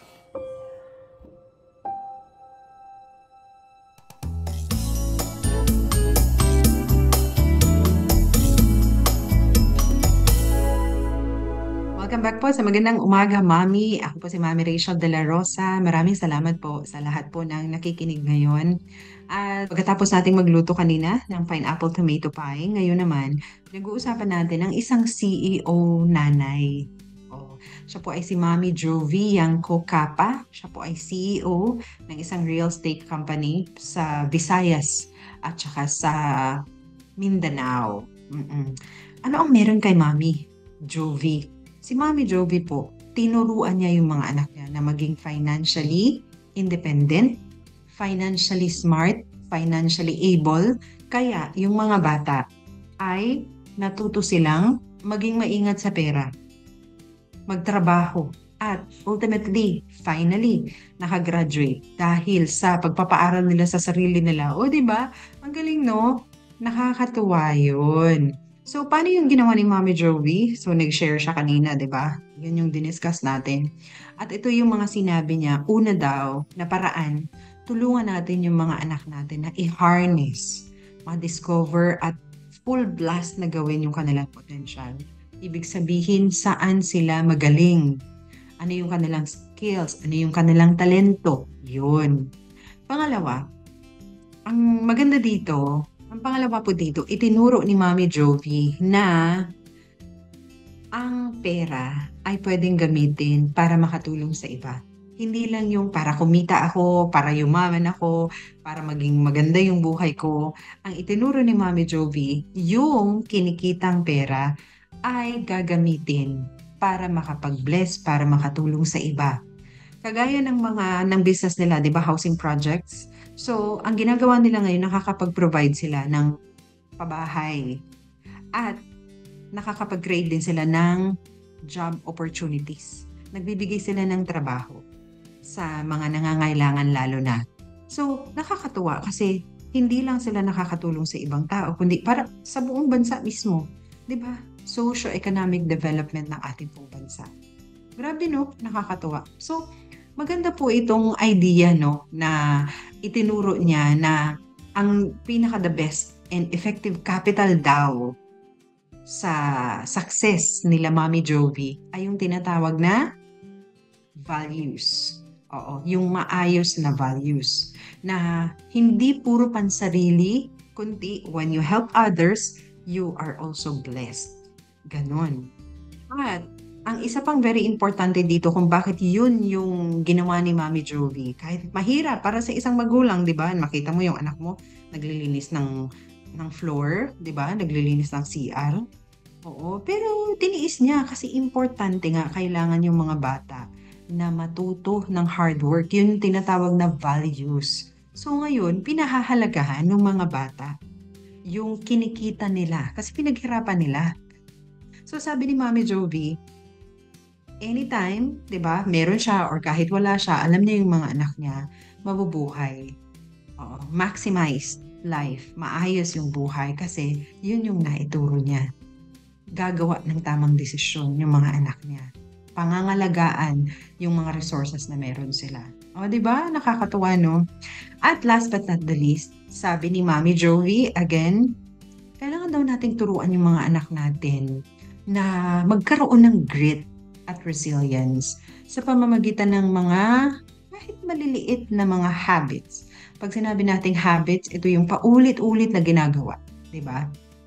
Welcome back po sa Magandang Umaga, Mami. Ako po si Mami Rachel De La Rosa. Maraming salamat po sa lahat po ng nakikinig ngayon. At pagkatapos nating magluto kanina ng pineapple tomato pie, ngayon naman, nag-uusapan natin ang isang C E O nanay. Oh, siya po ay si Mami Jovi Yanko Capa. Siya po ay C E O ng isang real estate company sa Visayas at saka sa Mindanao. Mm-mm. Ano ang meron kay Mami Jovi? Si Mami Jovi po, tinuruan niya yung mga anak niya na maging financially independent, financially smart, financially able. Kaya yung mga bata ay natuto silang maging maingat sa pera, magtrabaho, at ultimately, finally, nakagraduate dahil sa pagpapaaral nila sa sarili nila. O, di ba? Ang galing, no? Nakakatuwa yun. So, paano yung ginawa ni Mami Jovi? So, nag-share siya kanina, di ba? Yun yung diniscuss natin. At ito yung mga sinabi niya. Una daw, na paraan, tulungan natin yung mga anak natin na i-harness, ma-discover at full blast na gawin yung kanilang potential. Ibig sabihin, saan sila magaling? Ano yung kanilang skills? Ano yung kanilang talento? Yun. Pangalawa, ang maganda dito, ang pangalawa po dito, itinuro ni Mami Jovi na ang pera ay pwedeng gamitin para makatulong sa iba. Hindi lang yung para kumita ako, para yumaman ako, para maging maganda yung buhay ko. Ang itinuro ni Mami Jovi, yung kinikitang pera ay gagamitin para makapag-bless, para makatulong sa iba. Kagaya ng mga ng business nila, 'di ba, housing projects. So, ang ginagawa nila ngayon, nakakapag-provide sila ng pabahay at nakakapag-create din sila ng job opportunities. Nagbibigay sila ng trabaho sa mga nangangailangan lalo na. So, nakakatuwa kasi hindi lang sila nakakatulong sa ibang tao, kundi para sa buong bansa mismo. 'Di ba? Socio-economic development ng ating pong bansa. Grabe, no? Nakakatuwa. So, maganda po itong idea, no, na itinuro niya na ang pinaka-the best and effective capital daw sa success nila Mami Jovi ay yung tinatawag na values. Oo, yung maayos na values. Na hindi puro pansarili, kundi when you help others, you are also blessed. Ganon. At ang isa pang very importante dito kung bakit yun yung ginawa ni Mami Jovi. Kahit mahirap para sa isang magulang, di ba? Makita mo yung anak mo naglilinis ng, ng floor, di ba? Naglilinis ng C R. Oo, pero tiniis niya kasi importante nga kailangan yung mga bata na matuto ng hard work. Yun yung tinatawag na values. So ngayon, pinahahalagahan ng mga bata yung kinikita nila kasi pinaghirapan nila. So sabi ni Mami Jovi, anytime, 'di ba, meron siya or kahit wala siya, alam niya yung mga anak niya mabubuhay. Oo, maximize life, maayos yung buhay kasi yun yung naituro niya. Gagawa ng tamang desisyon yung mga anak niya. Pangangalagaan yung mga resources na meron sila. O, di ba? Nakakatuwa, no? At last but not the least, sabi ni Mami Jovi, again, kailangan daw nating turuan yung mga anak natin na magkaroon ng grit at resilience sa pamamagitan ng mga kahit maliliit na mga habits. Pag sinabi nating habits, ito yung paulit-ulit na ginagawa, di ba?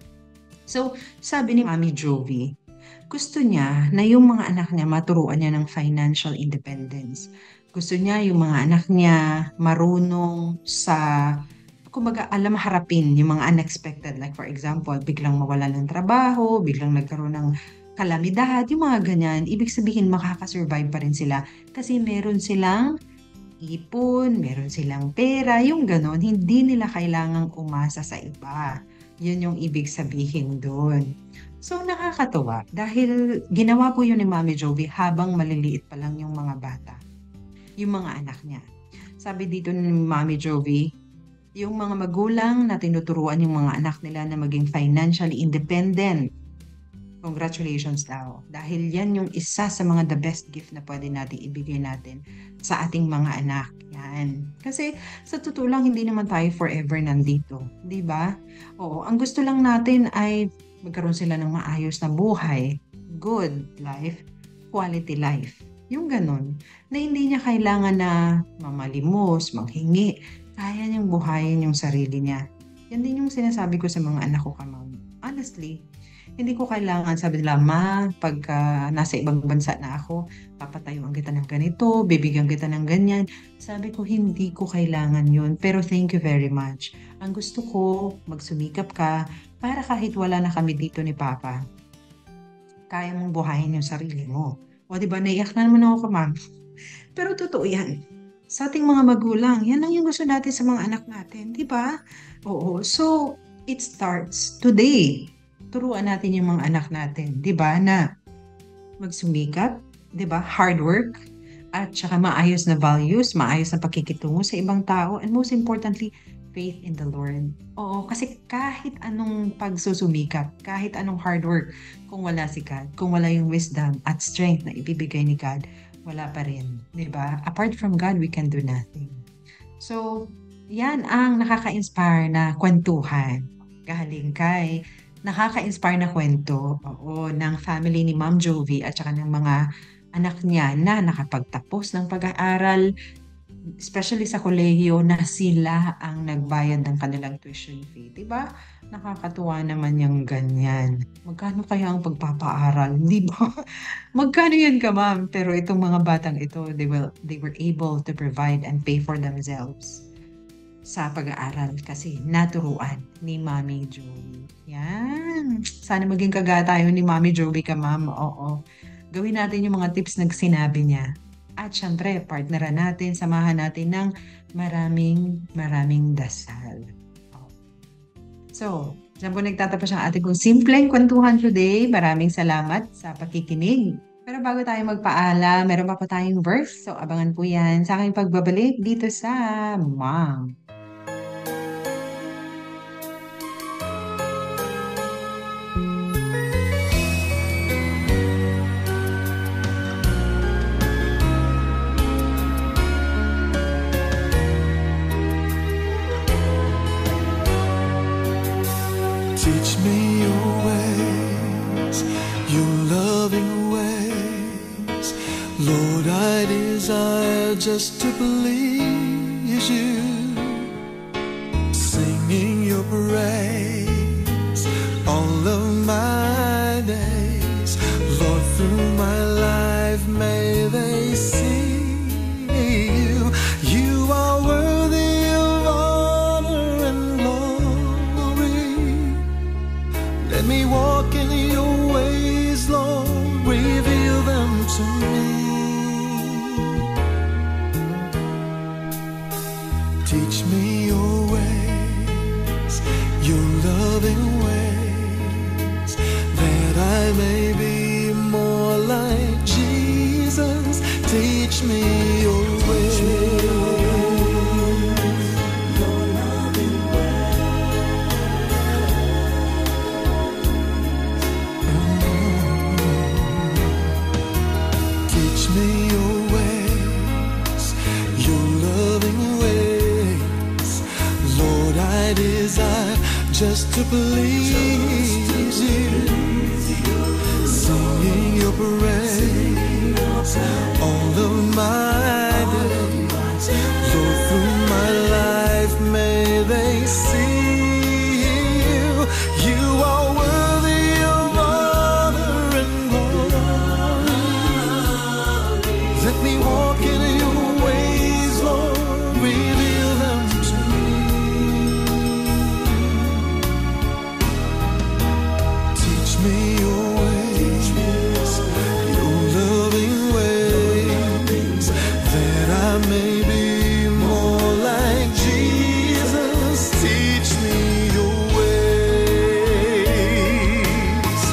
So, sabi ni Mami Jovi, gusto niya na yung mga anak niya maturuan niya ng financial independence. Gusto niya yung mga anak niya marunong sa, kumbaga, alam harapin yung mga unexpected. Like for example, biglang mawala ng trabaho, biglang nagkaroon ng kalamidad, yung mga ganyan. Ibig sabihin, makakasurvive pa rin sila kasi meron silang ipon, meron silang pera, yung ganon. Hindi nila kailangang umasa sa iba. Yun yung ibig sabihin doon. So, nakakatuwa dahil ginawa po yun ni Mami Jovi habang maliliit pa lang yung mga bata. Yung mga anak niya. Sabi dito ni Mami Jovi, yung mga magulang na tinuturuan yung mga anak nila na maging financially independent. Congratulations daw. Dahil yan yung isa sa mga the best gift na pwede natin ibigay natin sa ating mga anak. Yan. Kasi sa totoo lang, hindi naman tayo forever nandito. Di ba? Oo, ang gusto lang natin ay magkaroon sila ng maayos na buhay. Good life, quality life. Yung ganun. Na hindi niya kailangan na mamalimos, manghingi. Kaya niyang buhayin yung sarili niya. Yan din yung sinasabi ko sa mga anak ko, kamam. Honestly, hindi ko kailangan, sabi nila, ma, pagka nasa ibang bansa na ako, papatayuan kita ng ganito, bibigyan kita ng ganyan. Sabi ko, hindi ko kailangan yun. Pero thank you very much. Ang gusto ko, magsumikap ka para kahit wala na kami dito ni Papa, kaya mong buhayin yung sarili mo. O diba, naiyak na naman ako, ma'am. Pero totoo yan. Sa ating mga magulang, yan lang yung gusto natin sa mga anak natin. Diba? Oo. So, it starts today. Turuan natin yung mga anak natin, di ba, na magsumikap, di ba, hard work, at saka maayos na values, maayos na pakikitungo sa ibang tao, and most importantly, faith in the Lord. Oo, kasi kahit anong pagsusumikap, kahit anong hard work, kung wala si God, kung wala yung wisdom at strength na ibibigay ni God, wala pa rin, di ba? Apart from God, we can do nothing. So, yan ang nakaka-inspire na kwentuhan. Galing kay nakaka-inspire na kwento, oo, ng family ni Ma'am Jovi at saka ng mga anak niya na nakapagtapos ng pag-aaral, especially sa kolehiyo, na sila ang nagbayad ng kanilang tuition fee. Diba? Nakakatuwa naman yung ganyan. Magkano kaya ang pagpapaaral? Di ba? Magkano yan ka, ma'am? Pero itong mga batang ito, they, will, they were able to provide and pay for themselves sa pag-aaral kasi naturuan ni Mami Jovi. Yan. Sana maging kaga tayo ni Mami Jovi ka, ma'am. Oo. Gawin natin yung mga tips na sinabi niya. At syempre, partneran natin, samahan natin ng maraming, maraming dasal. So, dyan po nagtatapos ang ating kong simpleng kwentuhan today. Maraming salamat sa pakikinig. Pero bago tayo magpaala, meron pa po tayong verse. So, abangan po yan sa aking pagbabalik dito sa Mom. Teach me your ways, your loving ways. Lord, I desire just to please you. Singing your praise all of my days. Lord, through my life may they see you. You are worthy of honor and glory. Let me walk in your ways, Lord, reveal them to me. Teach me your ways, your loving ways, that I may be more like Jesus. Teach me your ways. Teach me your ways, your just to please you, singing your praise all of my days. Lord, through my life may they see you. You are worthy of honor and glory. Let me walk in your ways, Lord, reveal them to me. Teach me your ways, your loving ways, that I may be more like Jesus. Teach me your ways.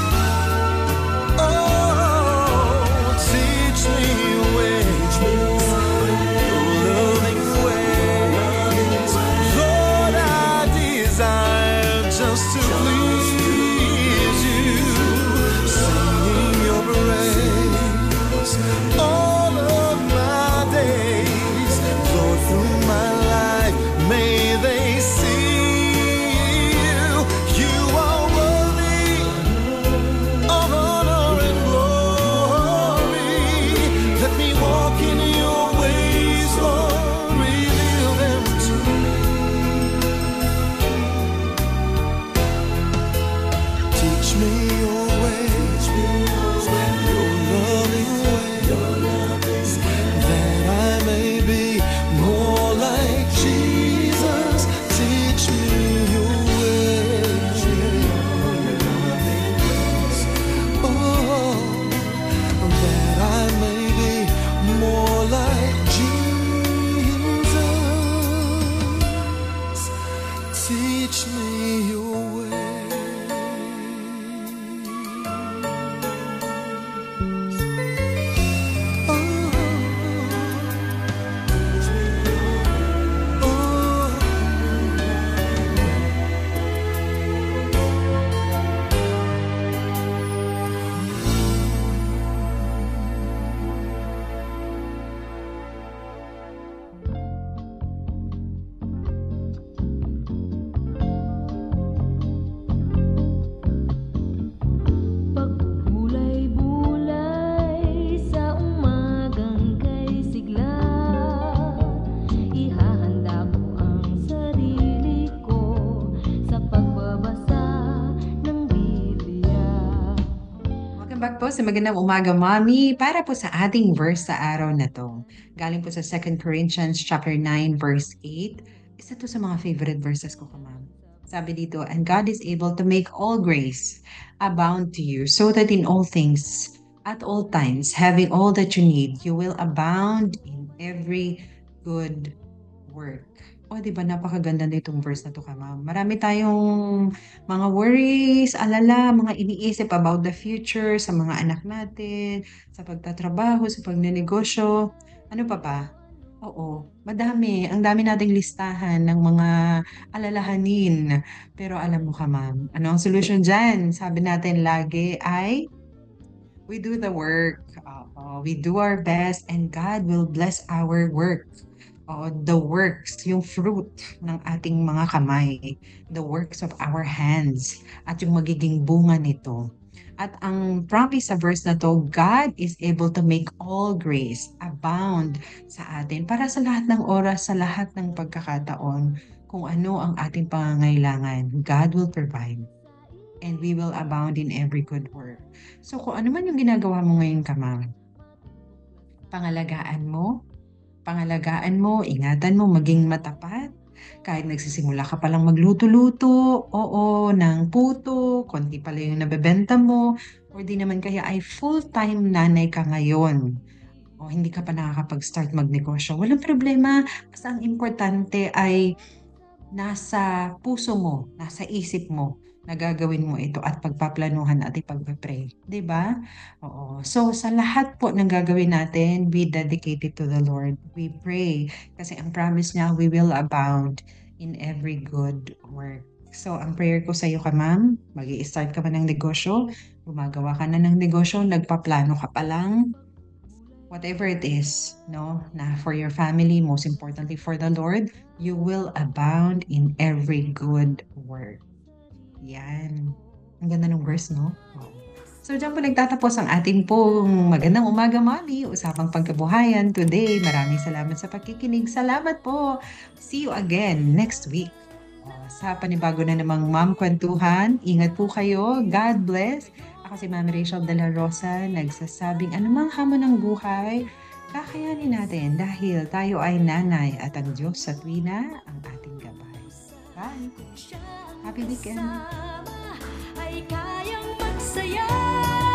Oh, teach me your ways, your loving ways. Lord, I desire just to please you, singing your praise all of my days. Lord, through my life may they see you. You are worthy of honor and glory. Let me walk in your ways, Lord, reveal them to me. Teach me your ways, your loving ways, that I may be more like Jesus. Teach me your ways, oh, that I may be more like Jesus. Teach me your ways. Oh, oh. Pagkulay-bulay sa umagang kay sigla, ihahanda ko ang sarili ko sa pagbabasa ng Biblia. Welcome back po sa Magandang Umaga, Mommy, para po sa ating verse sa araw na to. Galing po sa Second Corinthians chapter nine, verse eight. Isa to sa mga favorite verses ko, Ma'am. Sabi dito, and God is able to make all grace abound to you, so that in all things, at all times, having all that you need, you will abound in every good work. O, di ba, napakaganda nitong verse na to, ka, Ma'am. Marami tayong mga worries, alala, mga iniisip about the future sa mga anak natin, sa pagtatrabaho, sa pagnenegosyo. Ano pa ba? Oo, madami. Ang dami nating listahan ng mga alalahanin. Pero alam mo ka, Ma'am, ano ang solution dyan? Sabi natin lagi ay we do the work. Oo, we do our best and God will bless our work. Oo, the works, yung fruit ng ating mga kamay, the works of our hands, at yung magiging bunga nito. At ang promise sa verse na to, God is able to make all grace abound sa atin para sa lahat ng oras, sa lahat ng pagkakataon, kung ano ang ating pangangailangan. God will provide. And we will abound in every good work. So kung ano man yung ginagawa mo ngayon, ka, Ma'am, pangalagaan mo, pangalagaan mo, ingatan mo, maging matapat. Kahit nagsisimula ka palang magluto-luto, oo, ng puto, konti pala yung nabebenta mo, or di naman kaya ay full-time nanay ka ngayon, o hindi ka pa nakakapag-start magnegosyo, walang problema. Basta ang importante ay nasa puso mo, nasa isip mo, na gagawin mo ito at pagpaplanuhan at ipagpe-pray. 'Di ba? Oo. So, sa lahat po ng gagawin natin, we dedicate it to the Lord. We pray. Kasi ang promise niya, we will abound in every good work. So, ang prayer ko sa iyo, ka, Ma'am, mag-i-start ka ba ng negosyo, gumagawa ka na ng negosyo, nagpaplano ka pa lang, whatever it is, no, na for your family, most importantly for the Lord, you will abound in every good work. Yan. Ang ganda ng verse, no? Wow. So, dyan po nagtatapos ang ating pong magandang umaga, Mami. Usapang pagkabuhayan today. Maraming salamat sa pakikinig. Salamat po. See you again next week. Uh, sa panibago na namang Ma'am Kwentuhan. Ingat po kayo. God bless. Ako si Ma'am Rachel de la Rosa. Nagsasabing anumang hamon ng buhay, kakayanin natin dahil tayo ay nanay at ang Diyos sa tuwina ang ating gabay. Bye. Happy weekend. Ay kayang magsaya.